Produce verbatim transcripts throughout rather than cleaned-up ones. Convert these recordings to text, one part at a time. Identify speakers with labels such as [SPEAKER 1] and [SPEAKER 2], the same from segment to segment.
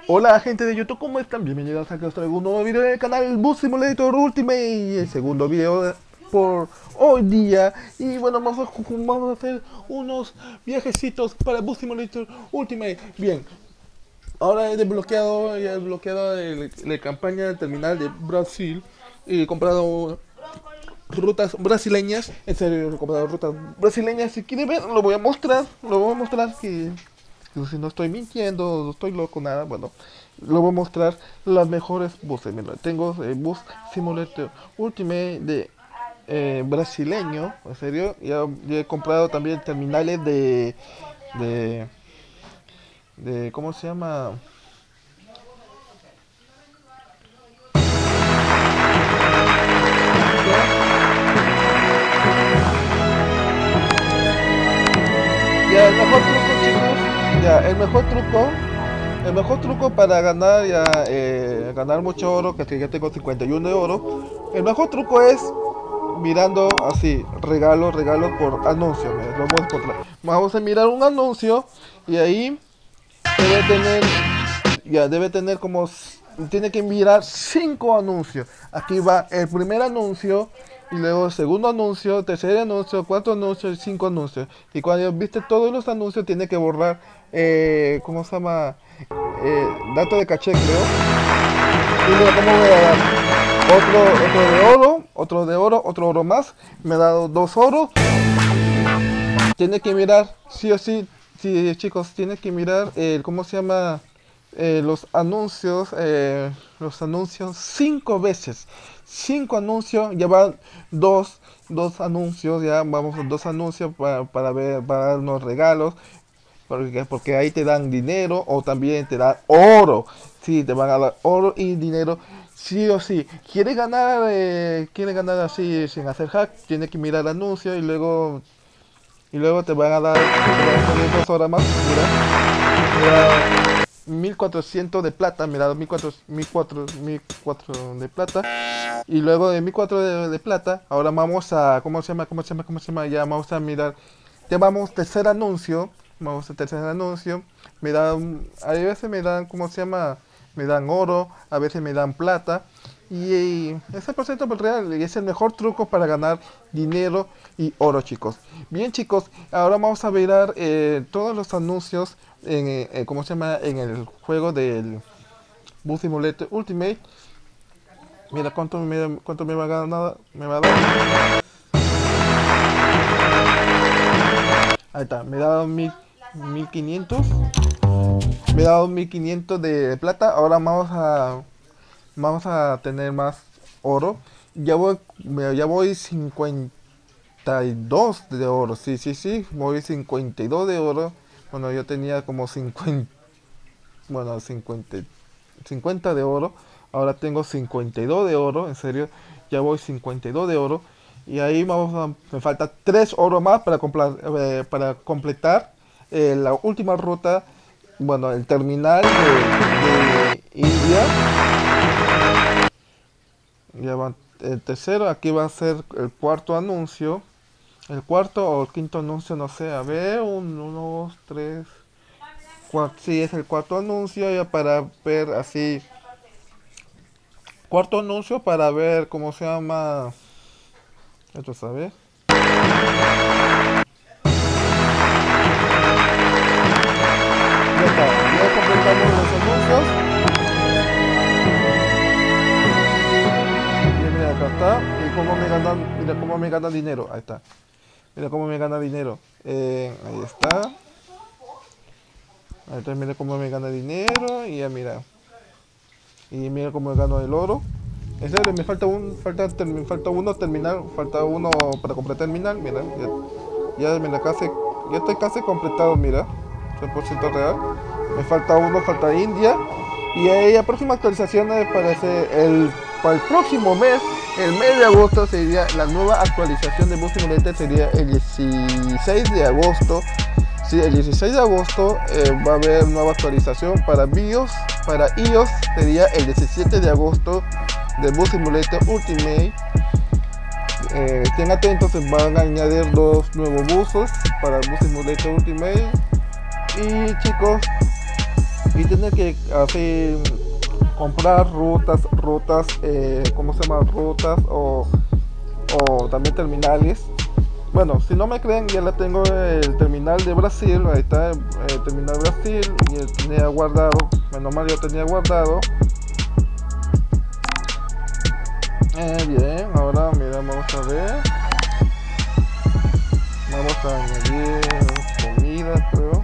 [SPEAKER 1] Hola gente de YouTube, ¿cómo están? Bienvenidos a que os traigo un nuevo video del canal Bus Simulator Ultimate, el segundo video de, por hoy día. Y bueno, vamos a, vamos a hacer unos viajecitos para Bus Simulator Ultimate. Bien, ahora he desbloqueado, ya he desbloqueado la campaña del terminal de Brasil y he comprado rutas brasileñas. En serio, he comprado rutas brasileñas. Si quieren ver, lo voy a mostrar, lo voy a mostrar que... si no estoy mintiendo, no estoy loco, nada, bueno, lo voy a mostrar las mejores buses. Mira, tengo el bus Simulator Ultimate de eh, brasileño, en serio, ya, ya he comprado también terminales de, de, de, ¿cómo se llama? Ya, el mejor truco, chicos, ya, el mejor truco, el mejor truco para ganar, ya, eh, ganar mucho oro, que ya tengo cincuenta y uno de oro, el mejor truco es mirando así, regalos, regalos por anuncio. Mira, lo vamos a encontrar. Vamos a mirar un anuncio y ahí debe tener, ya, debe tener como, tiene que mirar cinco anuncios. Aquí va el primer anuncio. Y luego el segundo anuncio, tercer anuncio, cuarto anuncio y cinco anuncios. Y cuando viste todos los anuncios, tiene que borrar, eh, ¿cómo se llama? Eh, dato de caché, creo. Y mira cómo voy a dar. Otro, otro de oro, otro de oro, otro oro más. Me ha dado dos oros. Tiene que mirar, sí o sí, sí chicos, tiene que mirar, eh, ¿cómo se llama? Eh, los anuncios, eh, los anuncios cinco veces, cinco anuncios, ya van dos, dos anuncios, ya vamos a dos anuncios para, para ver, para darnos regalos, porque, porque ahí te dan dinero o también te dan oro, sí, te van a dar oro y dinero, sí o sí. Quiere ganar, eh, quiere ganar así sin hacer hack, tiene que mirar el anuncio y luego, y luego te van a dar, te van a poner dos horas más, mira, mira. mil cuatrocientos de plata, mira, mil cuatrocientos de plata. Y luego de mil cuatrocientos de, de plata, ahora vamos a, ¿cómo se llama? ¿Cómo se llama? ¿Cómo se llama? Ya vamos a mirar. Ya vamos, tercer anuncio. Vamos a tercer anuncio. Me dan, a veces me dan, ¿cómo se llama? Me dan oro, a veces me dan plata. Y, y ese por ciento por real es el mejor truco para ganar dinero y oro, chicos. Bien, chicos, ahora vamos a mirar eh, todos los anuncios en, eh, ¿cómo se llama? En el juego del Bus Simulator Ultimate. Mira cuánto me, cuánto me va a ganar, me va a dar. Ahí está, me ha dado mil, mil quinientos. Me ha dado mil quinientos de plata. Ahora vamos a vamos a tener más oro. Ya voy, ya voy cincuenta y dos de oro. Sí, sí, sí, voy cincuenta y dos de oro. Bueno, yo tenía como cincuenta, bueno, cincuenta, cincuenta de oro. Ahora tengo cincuenta y dos de oro, en serio. Ya voy cincuenta y dos de oro. Y ahí vamos a, me falta tres oro más para, eh, para completar eh, la última ruta. Bueno, el terminal de, de India. Ya va el tercero, aquí va a ser el cuarto anuncio. El cuarto o el quinto anuncio, no sé, a ver, un, uno, dos, tres, cuatro, sí, es el cuarto anuncio, ya para ver así, cuarto anuncio para ver cómo se llama, esto es a ver. Ya está, ya completamos los anuncios. Y mira, acá está, y cómo me ganan, mira cómo me gana dinero, ahí está. Mira cómo me gana dinero. Eh, ahí está. Ahí está, mira cómo me gana dinero. Y ya mira. Y mira cómo me gano el oro. En serio, me falta un. Falta, me falta uno terminar. Falta uno para completar terminal. Mira. Ya, ya mira, casi. Ya estoy casi completado, mira. cien por ciento real. Me falta uno, falta India. Y ahí la próxima actualización parece el. Para el próximo mes. El mes de agosto sería la nueva actualización de Bus Simulator, sería el dieciséis de agosto. Sí, el dieciséis de agosto eh, va a haber nueva actualización para BIOS, para iOS sería el diecisiete de agosto de Bus Simulator Ultimate. Eh, estén atentos, se van a añadir dos nuevos buses para Bus Simulator Ultimate. Y chicos, y tiene que así comprar rutas, rutas, eh, ¿cómo se llama? Rutas o, o también terminales. Bueno, si no me creen, ya la tengo el terminal de Brasil, ahí está el, el terminal Brasil, y el tenía guardado, menos mal yo tenía guardado. Eh, bien, ahora mira, vamos a ver. Vamos a añadir comida, creo.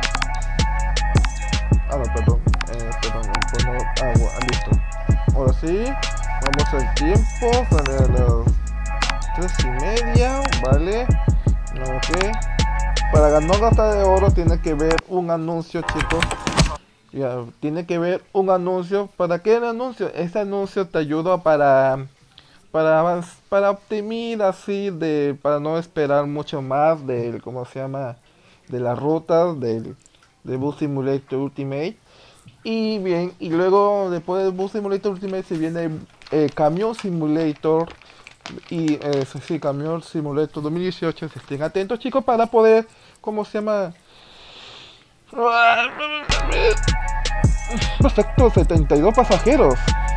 [SPEAKER 1] Ah, no, perdón, eh, perdón, pongo agua, listo. Ahora sí, vamos al tiempo, sale a las tres y media, vale. Ok. Para ganar gata de oro tiene que ver un anuncio, chicos. Ya, tiene que ver un anuncio. ¿Para qué el anuncio? Este anuncio te ayuda para para para optimizar así de para no esperar mucho más del cómo se llama de las rutas del de Bus Simulator Ultimate. Y bien, y luego después del Bus Simulator Ultimate se viene eh, Camión Simulator y eh, sí, Camión Simulator dos mil dieciocho. Si estén atentos, chicos, para poder, ¿cómo se llama? Perfecto, setenta y dos pasajeros.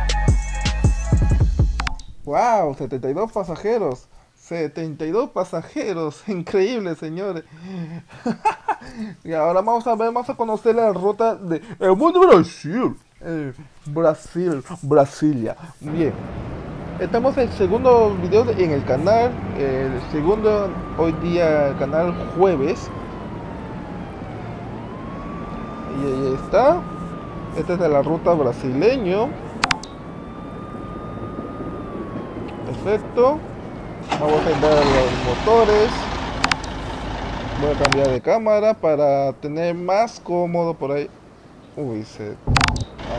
[SPEAKER 1] Wow, setenta y dos pasajeros. setenta y dos pasajeros. Increíble, señores. Y ahora vamos a ver, vamos a conocer la ruta de el mundo de Brasil. Eh, Brasil, Brasilia. Bien. Estamos en el segundo video de, en el canal. El segundo hoy día, canal jueves. Y ahí está. Esta es de la ruta brasileño. Perfecto. Vamos a entrar los motores. Voy a cambiar de cámara para tener más cómodo por ahí. Uy, se... Ah,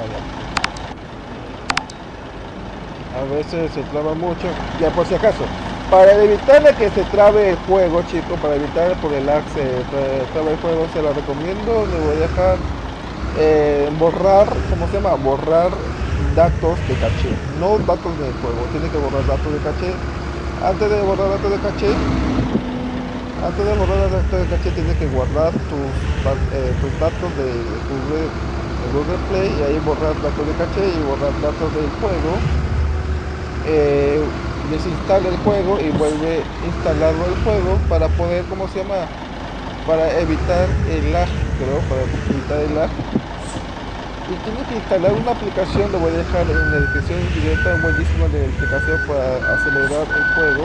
[SPEAKER 1] ya. A veces se traba mucho. Ya por si acaso. Para evitar que se trabe el juego, chicos. Para evitar por el lag se trabe el juego. Se lo recomiendo. Le voy a dejar eh, borrar. ¿Cómo se llama? Borrar datos de caché. No datos del juego. Tiene que borrar datos de caché. Antes de borrar datos de caché. Antes de borrar los datos de caché tienes que guardar tus, eh, tus datos de Google, de Google Play y ahí borrar datos de caché y borrar datos del juego. Eh, desinstala el juego y vuelve a instalarlo el juego para poder, ¿cómo se llama? Para evitar el lag, creo, para evitar el lag. Y tienes que instalar una aplicación, lo voy a dejar en la descripción directa, buenísima de aplicación para acelerar el juego.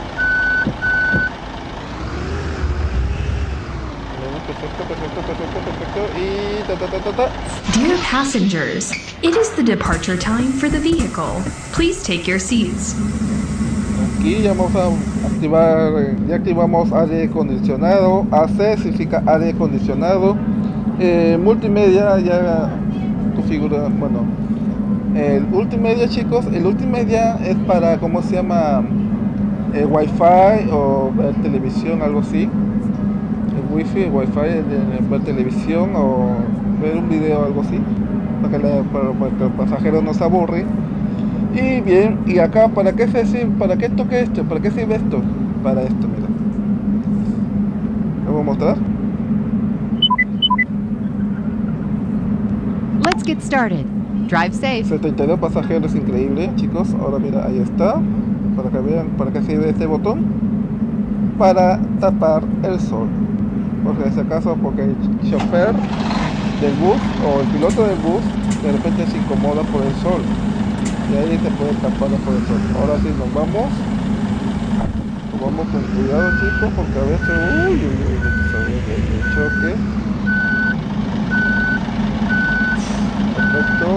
[SPEAKER 1] Perfecto, perfecto, perfecto, perfecto. Y ta ta ta ta ta.
[SPEAKER 2] Dear passengers, it is the departure time for the vehicle. Please take your seats.
[SPEAKER 1] Aquí ya vamos a activar, ya activamos aire acondicionado. A C significa aire acondicionado. Eh, multimedia ya configura, bueno. El multimedia, chicos, el multimedia es para, ¿cómo se llama? Eh, Wi-Fi o ver televisión, algo así. El wifi, el wifi de, de ver televisión o ver un video o algo así para que, la, para, para que el pasajero no se aburre. Y bien, y acá para qué se sirve, para qué toque esto, para qué sirve esto, para esto, mira. ¿Lo voy a mostrar?
[SPEAKER 3] Let's get started. Drive safe.
[SPEAKER 1] setenta y dos pasajeros, increíble, chicos. Ahora mira, ahí está. Para que vean para qué sirve este botón. Para tapar el sol. Porque en ese caso, porque el chofer del bus o el piloto del bus de repente se incomoda por el sol y ahí se puede tapar por el sol. Ahora sí nos vamos, nos vamos con cuidado, chicos, porque a veces uy, uy, uy, el, el choque. Perfecto.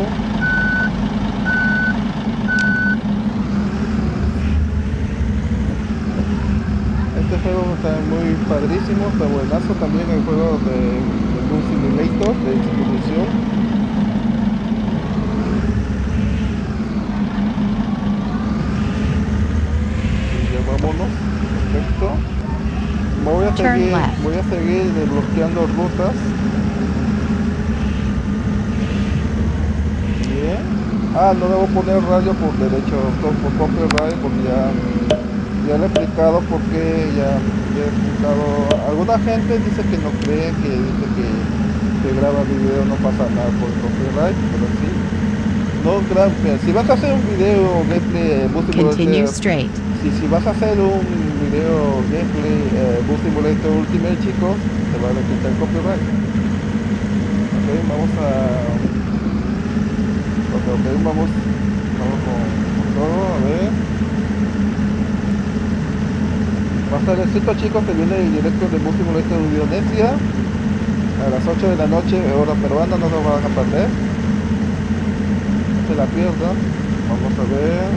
[SPEAKER 1] Este juego está muy padrísimo, está buenazo también el juego de, de Bus Simulator, de simulación. Y ya vámonos, perfecto. Me voy a seguir, voy a seguir desbloqueando rutas. Bien. Ah, no debo poner radio por derecho, por copyright, porque ya Ya le he explicado porque ya, ya he explicado. Alguna gente dice que no cree, que dice que, que graba video no pasa nada por copyright, pero sí. No grabes, si vas a hacer un video gameplay Bus
[SPEAKER 3] Continue
[SPEAKER 1] Simulator,
[SPEAKER 3] straight.
[SPEAKER 1] si, si vas a hacer un video gameplay eh, Bus Simulator Ultimate, chicos, te va a quitar el copyright. Ok, vamos a... Ok, ok, vamos, vamos con, con todo, a ver. Más tardecito, chicos, se viene el directo de Bus Simulator Indonesia a las ocho de la noche, hora peruana, no se van a perder. No se la pierdan. Vamos a ver.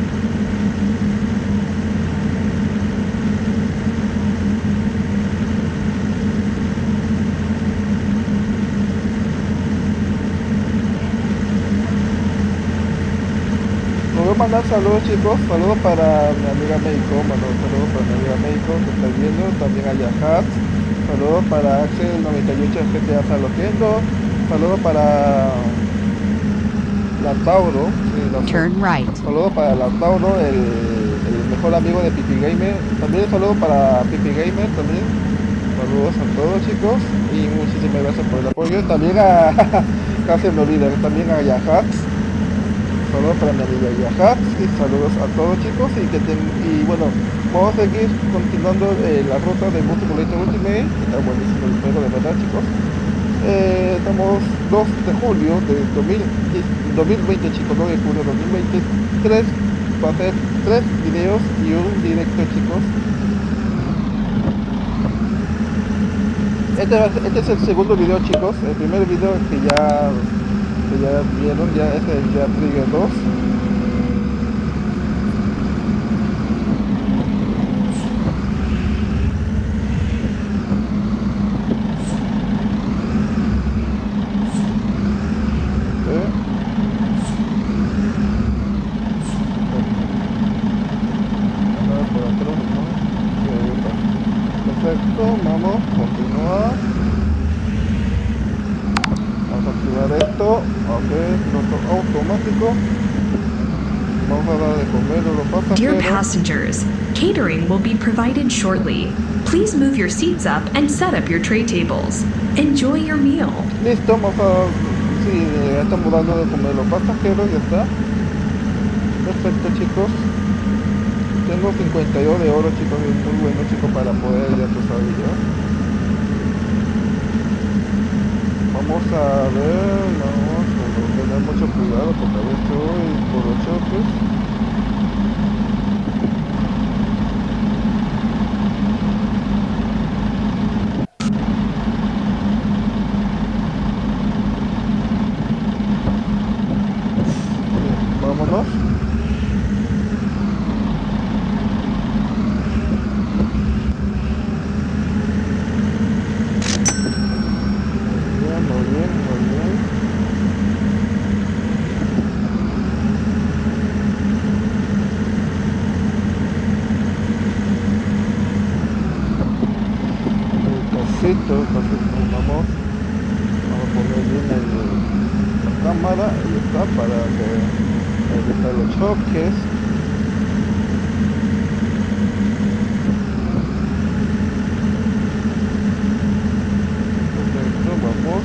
[SPEAKER 1] Me voy a mandar saludos, chicos, saludos para mi amiga Meiko, mando saludos para mi amiga Meiko que está viendo, también a Yahat, saludos para Axel noventa y ocho G T A Saloquendo, saludos para la Tauro, sí, la,
[SPEAKER 3] Turn right.
[SPEAKER 1] saludos para la Tauro, el, el mejor amigo de Pipi Gamer, también saludos para Pipi Gamer también, saludos a todos, chicos, y muchísimas gracias por el apoyo, también a, casi me olvidé, también a Yahat. Saludos para mi amiga Yahat y saludos a todos, chicos, y que ten, y bueno, vamos a seguir continuando eh, la ruta de Bus Simulator Ultimate, que está buenísimo el juego, de verdad, chicos. Eh, estamos dos de julio de dos mil veinte, chicos, dos de julio de dos mil veintitrés, va a ser tres videos y un directo, chicos. Este, va a ser, este es el segundo video, chicos. El primer video que ya que ya vieron, ya es el ya Trigger dos. Perfecto, vamos, continuar. Vamos a activar esto, ok, piloto automático. Vamos a dar de comer a los pasajeros.
[SPEAKER 2] Dear passengers, catering will be provided shortly. Please move your seats up and set up your tray tables. Enjoy your meal.
[SPEAKER 1] Listo, vamos a... Sí, ya estamos dando de comer a los pasajeros, ya está. Perfecto, chicos. Tengo cincuenta y dos de oro, chicos, es muy bueno, chicos, para poder, ya tú sabes, ya. Vamos a ver, vamos a tener mucho cuidado porque a veces estoy por los choques. Bien, vámonos. Entonces vamos, vamos a poner bien el, la cámara, ahí está, para que evitar los choques. Perfecto, vamos.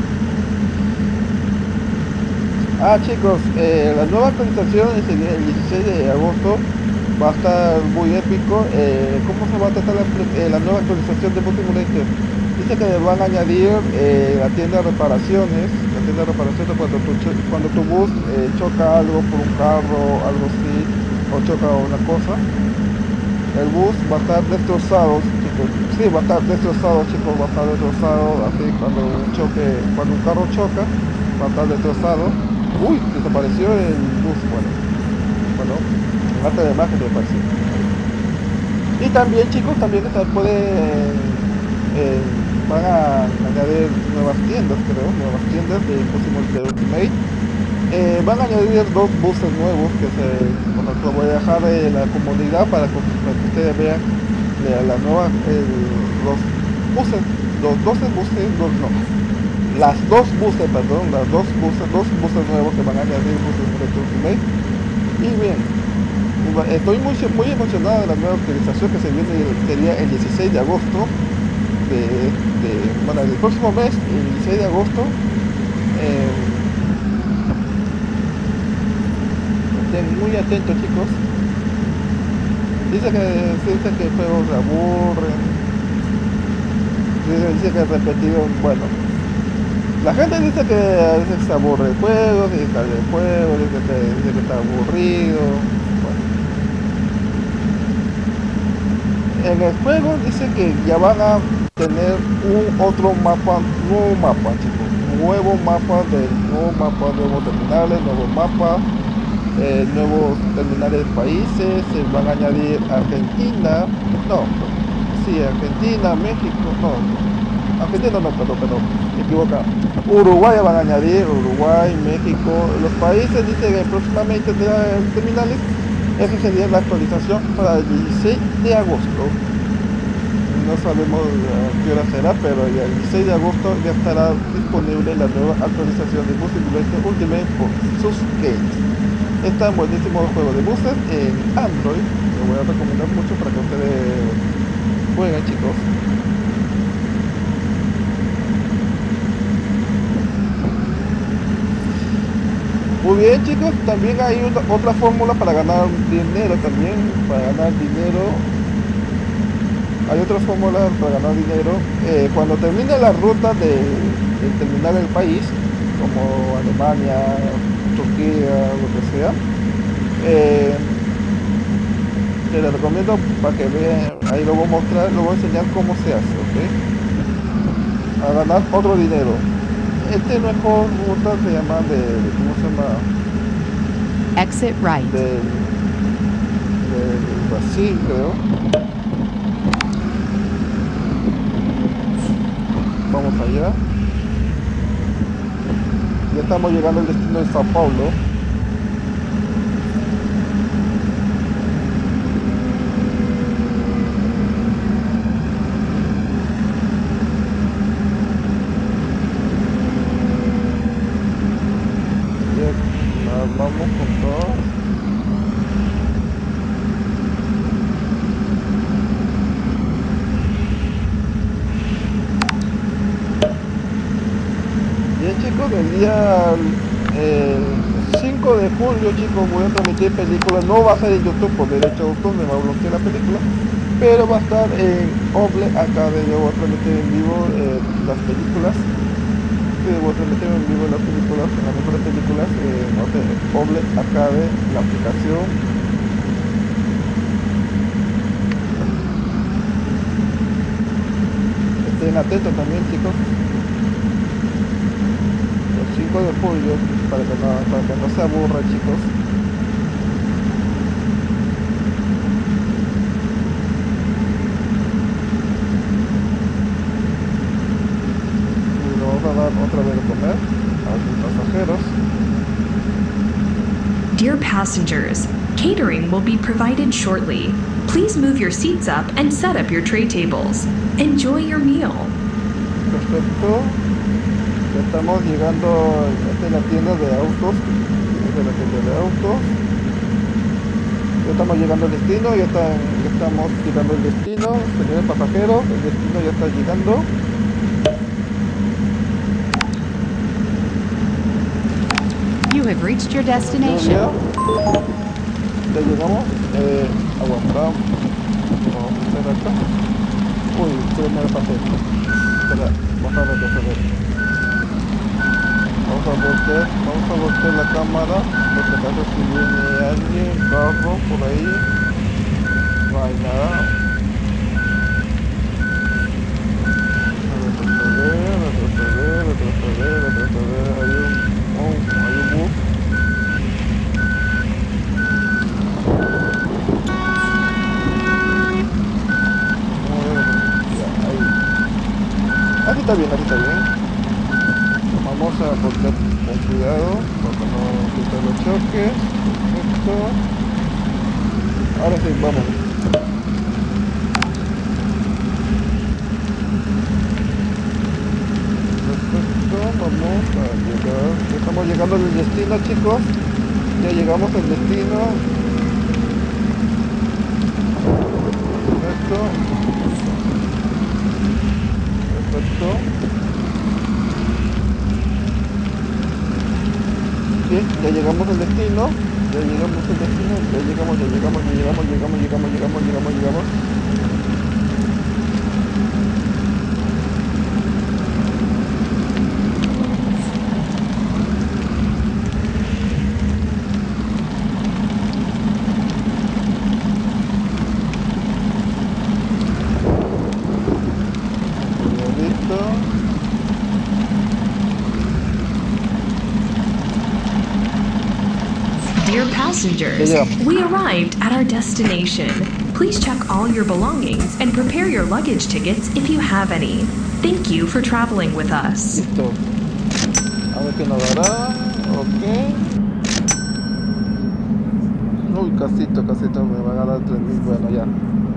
[SPEAKER 1] Ah, chicos, eh, la nueva actualización es el, el dieciséis de agosto. Va a estar muy épico. Eh, ¿Cómo se va a tratar la, eh, la nueva actualización de Bus Simulator? Dice que le van a añadir eh, la tienda de reparaciones. La tienda de reparaciones cuando tu, cuando tu bus eh, choca algo por un carro, algo así, o choca una cosa. El bus va a estar destrozado, chicos. Sí, va a estar destrozado, chicos. Va a estar destrozado. Así cuando un choque, cuando un carro choca, va a estar destrozado. Uy, desapareció el bus. Bueno, bueno. Parte de imagen de parece. Y también, chicos, también se puede eh, van a añadir nuevas tiendas, creo, nuevas tiendas de Bus Simulator Ultimate. Eh, van a añadir dos buses nuevos que se, bueno, lo voy a dejar en la comunidad para que, para que ustedes vean eh, la nueva, eh, los buses, los doce buses, los, no, las dos buses, perdón, las dos buses, dos buses nuevos que van a añadir Bus Simulator Ultimate. Y bien, estoy muy, muy emocionado de la nueva actualización que se viene, sería el dieciséis de agosto. de, de bueno, el próximo mes, el dieciséis de agosto. Eh, estén muy atentos, chicos. Dice que, dice que el juego se aburren. Dice, dice que es repetido. Bueno, la gente dice que a veces se aburre el juego, dice que sale el juego, dice que, dice que está aburrido. Bueno. En el juego dice que ya van a tener un otro mapa, nuevo mapa, chicos. Nuevo mapa de nuevo mapa, nuevos terminales, nuevos mapas. Eh, nuevos terminales de países, se van a añadir Argentina, no, sí, Argentina, México, no, Argentina no, perdón, perdón, me equivoco, Uruguay van a añadir, Uruguay, México, los países dicen que próximamente tendrán terminales. Esa sería la actualización para el dieciséis de agosto. No sabemos uh, qué hora será, pero ya el dieciséis de agosto ya estará disponible la nueva actualización de Bus Simulator Ultimate por Susgate. Están buenísimos juegos de buses en Android. Lo voy a recomendar mucho para que ustedes jueguen, chicos. Muy bien, chicos, también hay una, otra fórmula para ganar dinero también, para ganar dinero. Hay otras fórmulas para ganar dinero. Eh, cuando termine la ruta de, de terminar el país, como Alemania, Turquía, lo que sea, eh, te lo recomiendo para que vean. Ahí lo voy a mostrar, lo voy a enseñar cómo se hace, ¿ok? A ganar otro dinero. Este mejor ruta se llama de, de ¿cómo se llama?
[SPEAKER 3] Exit right.
[SPEAKER 1] De, de Brasil, creo. Vamos allá. Ya estamos llegando al destino de Sao Paulo. Vamos con todo. Bien, chicos, el día eh, cinco de julio, chicos, voy a transmitir películas. No va a ser en YouTube por derecho de autor, me va a bloquear la película, pero va a estar en Oble acá. De yo voy a transmitir en vivo eh, las películas. Voy a transmitir en vivo las películas, las mejores películas, eh, no sé, Oble acá de la aplicación. Estén atentos también, chicos. El cinco de julio, para que no, para que no se aburran, chicos. Otra vez de comer a los pasajeros.
[SPEAKER 2] Dear passengers, catering will be provided shortly. Please move your seats up and set up your tray tables. Enjoy your meal.
[SPEAKER 1] Perfecto. Ya estamos llegando. Esta es la tienda de autos. Esta es la tienda de autos. Ya estamos llegando al destino. Ya, está, ya estamos llegando al destino. Señores pasajeros, el destino ya está llegando.
[SPEAKER 3] You have reached your destination.
[SPEAKER 1] Ya, ya llegamos. Eh, aguantamos. Vamos a hacer acá. Uy, creo que me pasé. Espera, bajar el retroceso. Vamos a voltear, vamos a voltear la cámara. Por si acaso si viene alguien, carro por ahí. No hay nada. Retroceder, retroceder, retroceder, retroceder. Hay un, oh, hay un bus. Así está bien, así está bien. Vamos a voltear con cuidado para no quitar los choques. Perfecto. Ahora sí, vamos. Perfecto, vamos a llegar. Ya estamos llegando al destino, chicos. Ya llegamos al destino. Perfecto. listo. Bien, ya llegamos al destino. Ya llegamos al destino. Ya llegamos, ya llegamos, ya llegamos, llegamos, llegamos, llegamos, llegamos, llegamos.
[SPEAKER 2] Dear passengers,
[SPEAKER 1] Yeah.
[SPEAKER 2] we arrived at our destination. Please check all your belongings and prepare your luggage tickets if you have any. Thank you for traveling with us.
[SPEAKER 1] Listo. A ver qué nos dará. Ok. Uy, casito, casito, me van a dar tres mil. Bueno, ya.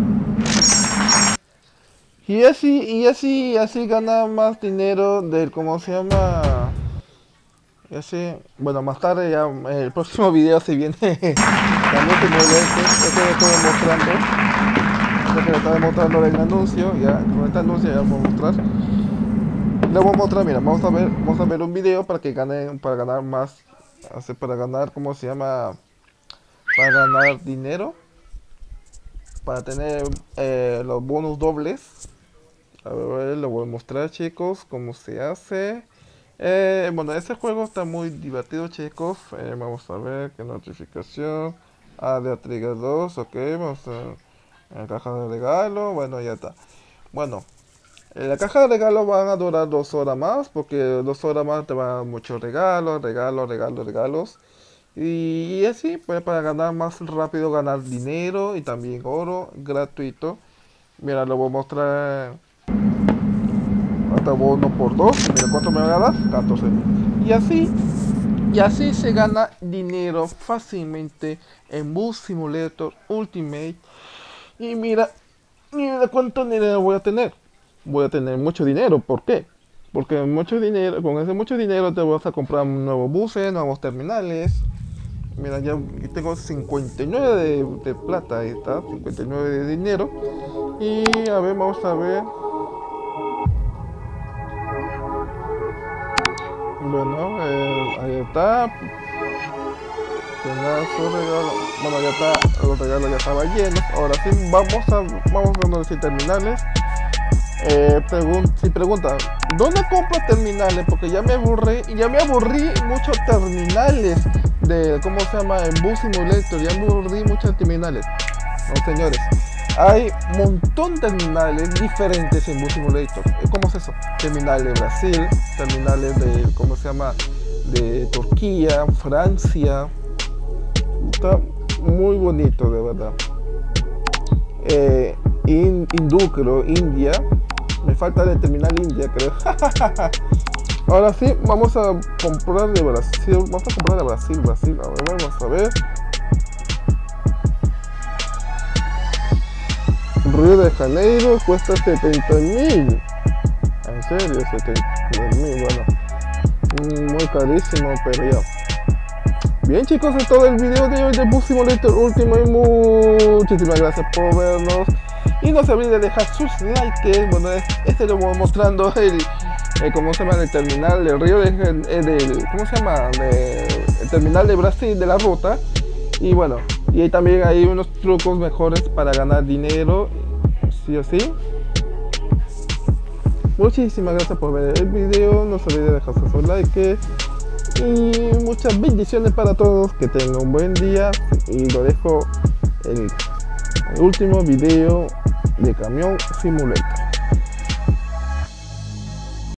[SPEAKER 1] Y así, y así, así gana más dinero del, ¿cómo se llama? Y así, bueno, más tarde ya, el próximo video se viene también se mueve este, este que estoy mostrando. Este que le estaba mostrando en el anuncio, ya, con este anuncio ya vamos a mostrar. Le voy a mostrar, mira, vamos a ver, vamos a ver un video para que gane, para ganar más, así, para ganar, ¿cómo se llama? Para ganar dinero, para tener eh, los bonus dobles. A ver, le voy a mostrar, chicos, cómo se hace. Eh, bueno, este juego está muy divertido, chicos. Eh, vamos a ver qué notificación. Ah, de Trigger dos, ok, vamos a la caja de regalo. Bueno, ya está. Bueno, en la caja de regalo van a durar dos horas más, porque dos horas más te van a dar muchos regalos, regalos, regalos, regalos. Y, y así, pues para ganar más rápido, ganar dinero y también oro gratuito. Mira, lo voy a mostrar. Hasta bono por dos, mira cuánto me va a dar, catorce mil. Y así, y así se gana dinero fácilmente en Bus Simulator Ultimate. Y mira, mira cuánto dinero voy a tener. Voy a tener mucho dinero, ¿por qué? Porque mucho dinero, con ese mucho dinero te vas a comprar nuevos buses, nuevos terminales. Mira, ya tengo cincuenta y nueve de, de plata, ahí está, cincuenta y nueve de dinero. Y a ver, vamos a ver. Bueno, eh, ahí está. Tenía su regalo. Bueno, ya está. Los regalos ya estaban llenos. Ahora sí, vamos a vamos a unos terminales. Eh, pregun si preguntan, ¿dónde compro terminales? Porque ya me aburrí, ya me aburrí muchos terminales de, ¿cómo se llama? En Bus Simulator. Ya me aburrí muchos terminales. No, señores. Hay un montón de terminales diferentes en Bus Simulator. ¿Cómo es eso? Terminales de Brasil, terminales de, ¿cómo se llama? De Turquía, Francia. Está muy bonito, de verdad. Eh, in, hindú, creo, India. Me falta de terminal India, creo. Ahora sí, vamos a comprar de Brasil. Vamos a comprar de Brasil, Brasil. A ver, vamos a ver. Río de Janeiro cuesta setenta mil. En serio, setenta mil, bueno. Muy carísimo, pero ya. Bien, chicos, es todo el video de hoy de Bus Simulator Ultimate. Muchísimas gracias por vernos. Y no se olviden de dejar sus likes. Bueno, este lo voy mostrando el, el ¿cómo se llama? El terminal del río de, del, ¿cómo se llama? De, el terminal de Brasil, de la ruta. Y bueno, y ahí también hay unos trucos mejores para ganar dinero, sí o sí. Muchísimas gracias por ver el video. No se olviden de dejar sus likes. Y muchas bendiciones para todos. Que tengan un buen día. Y lo dejo el, el último video de Camión Simulator.